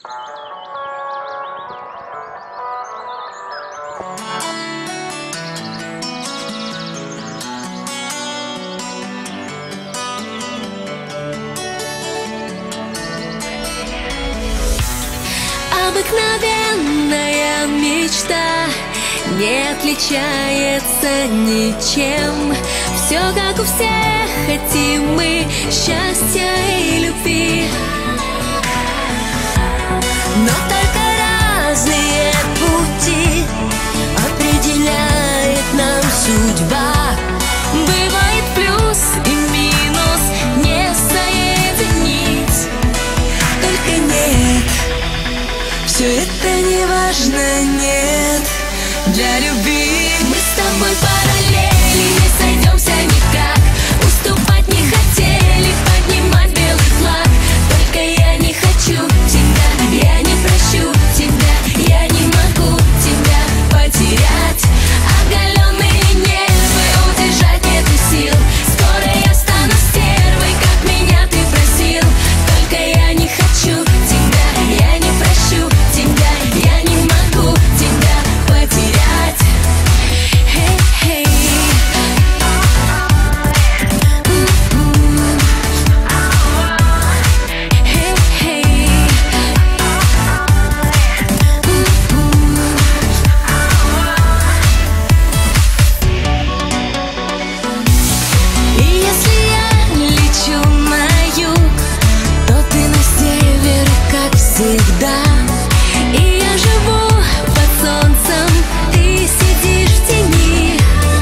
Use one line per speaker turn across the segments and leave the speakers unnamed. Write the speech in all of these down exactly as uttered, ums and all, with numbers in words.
Обыкновенная мечта не отличается ничем. Все как у всех, хотим мы счастья и любви. Но только разные пути определяет нам судьба. Бывает плюс и минус, не соединить. Только нет, все это не важно, нет. Для любви мы с тобой параллели, не сойдемся никак. Уступать не хотели, поднимать белый флаг. Только я не хочу тебя, я не прощу тебя, я не могу тебя потерять. Оголенные нервы, удержать нету сил. Скоро я стану стервой, как меня ты просил. Только я не хочу тебя, я не прощу тебя, я не могу тебя потерять. Hey, hey. Всегда. И я живу под солнцем, ты сидишь в тени.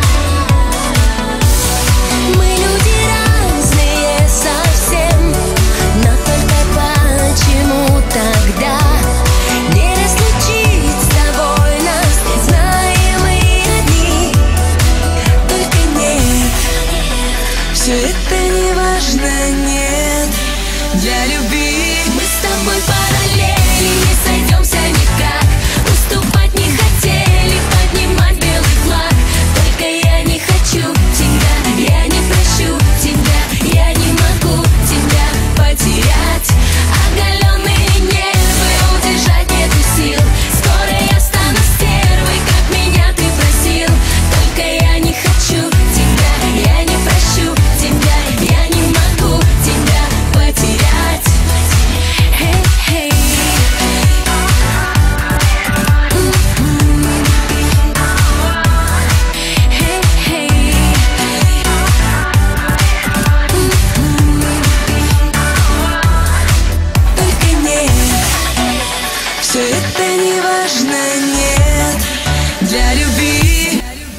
Мы люди разные совсем, но только почему тогда не разлучить с тобой нас, знаем мы одни. Только нет, все это не важно, нет. Для любви мы с тобой параллели, не сойдемся никак. Уступать не хотели, поднимать белый флаг. Только я не хочу тебя, я не прощу тебя, я не могу тебя потерять. Оголенные нервы, удержать нету сил. Скоро я стану стервой, как меня ты просил. Только я не хочу тебя, я не прощу тебя, я не могу тебя потерять. Hey, hey. Hey, hey. Только нет, все это не важно, нет. Для любви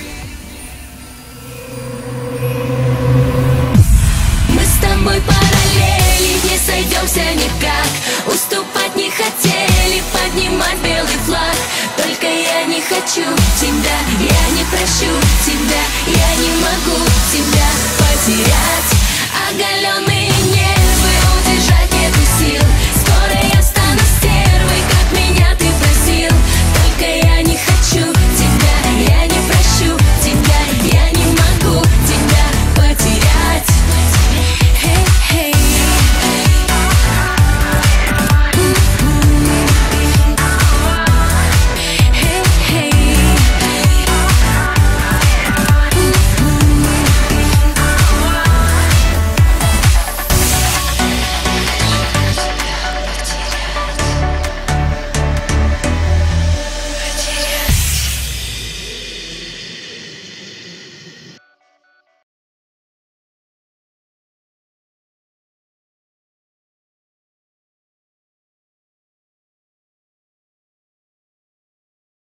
мы с тобой параллели, не сойдемся никак. Уступать не хотели, поднимать белый флаг. Только я не хочу тебя, я не прощу тебя, я не могу тебя потерять. Оголенные